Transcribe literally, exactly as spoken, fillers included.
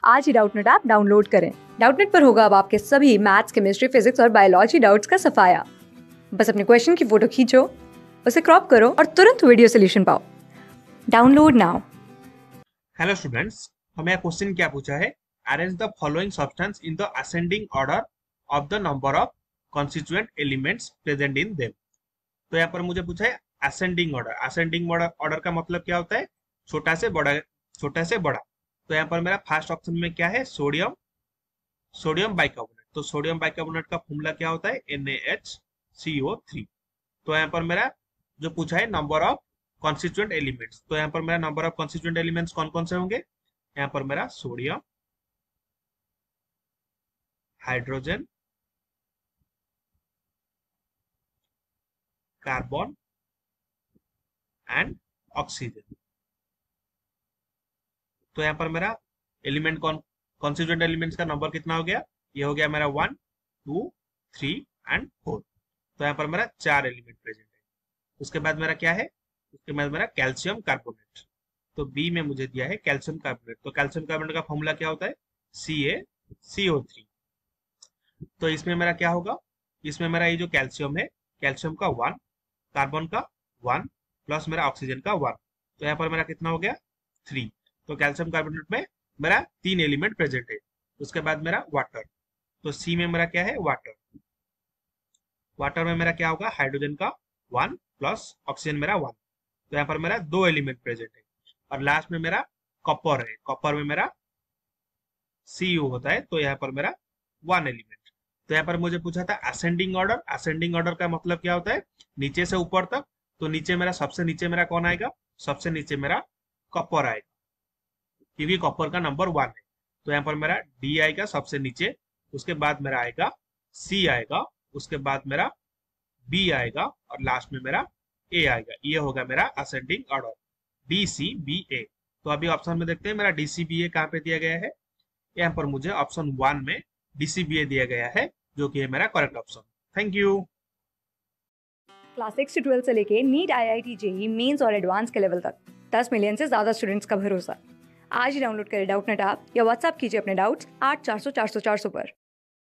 आज ही Doubtnut app download करें। डाउटनेट पर होगा अब आपके सभी मैथ्स, केमिस्ट्री, फिजिक्स और बायोलॉजी डाउट्स का सफाया। बस अपने क्वेश्चन की फोटो खींचो, उसे क्रॉप करो और तुरंत वीडियो सोल्यूशन पाओ। Download now. हेलो स्टूडेंट्स, हमें क्वेश्चन क्या पूछा है? Arrange the following substance in the ascending order of the number of constituent elements present in them. तो यहाँ पर मुझे पूछा है असेंडिंग ऑर्डर। असेंडिंग ऑर्डर का मतलब क्या होता है? छोटा से बड़ा, छोटा से बड़ा। तो यहाँ पर मेरा फर्स्ट ऑप्शन में क्या है? Sodium, sodium bicarbonate. तो सोडियम बाइकार्बोनेट का फॉर्मूला क्या होता है? N A H C O three. तो यहाँ पर मेरा जो पूछा है नंबर ऑफ कॉन्स्टिट्यूएंट एलिमेंट्स, तो यहाँ पर मेरा नंबर ऑफ कॉन्स्टिट्यूएंट एलिमेंट्स कौन कौन से होंगे? यहाँ पर मेरा sodium, hydrogen, carbon and oxygen. तो यहाँ पर मेरा एलिमेंट कौन कॉन्स्टिट्यूएंट एलिमेंट्स का नंबर कितना हो गया? ये हो गया मेरा one, two, three and four. तो यहाँ पर मेरा चार एलिमेंट प्रेजेंट है। उसके बाद मेरा क्या है? उसके बाद मेरा कैल्शियम कार्बोनेट। तो बी में मुझे दिया है कैल्शियम कार्बोनेट। तो कैल्शियम कार्बोनेट का फॉर्मूला क्या होता है? C A C O three. तो इसमें मेरा क्या होगा? इसमें मेरा ये जो कैल्शियम है, कैल्शियम का वन, कार्बन का वन, प्लस मेरा ऑक्सीजन का वन। तो यहाँ पर मेरा कितना हो गया? थ्री। तो कैल्शियम कार्बोनेट में मेरा तीन एलिमेंट प्रेजेंट है। उसके बाद मेरा वाटर। तो सी में मेरा क्या है? वाटर। वाटर में मेरा क्या होगा? हाइड्रोजन का वन प्लस ऑक्सीजन मेरा वन। तो यहाँ पर मेरा दो एलिमेंट प्रेजेंट है। और लास्ट में मेरा कॉपर है। कॉपर में मेरा सी यू होता है। तो यहाँ पर मेरा वन एलिमेंट। तो यहाँ पर मुझे पूछा था असेंडिंग ऑर्डर। असेंडिंग ऑर्डर का मतलब क्या होता है? नीचे से ऊपर तक। तो नीचे मेरा सबसे नीचे मेरा कौन आएगा? सबसे नीचे मेरा कॉपर आएगा, क्योंकि कॉपर का नंबर वन है। तो यहाँ पर मेरा डी आएगा सबसे नीचे। उसके बाद मेरा आएगा सी आएगा। उसके बाद मेरा बी आएगा और लास्ट में मेरा ए आएगा। ये होगा मेरा ascending order, D C B A. तो अभी ऑप्शन में देखते हैं मेरा डी सी बी ए कहाँ पे दिया गया है। यहाँ पर मुझे ऑप्शन वन में डी सी बी ए दिया गया है, जो कि है मेरा correct option. Thank you. Class six से ट्वेल्थ से लेके NEET, I I T, JEE mains और एडवांस के लेवल तक दस मिलियन से ज्यादा स्टूडेंट्स का भरोसा। आज ही डाउनलोड करें डाउटनेट ऐप या व्हाट्सएप कीजिए अपने डाउट्स आठ चार सौ चार सौ चार सौ पर।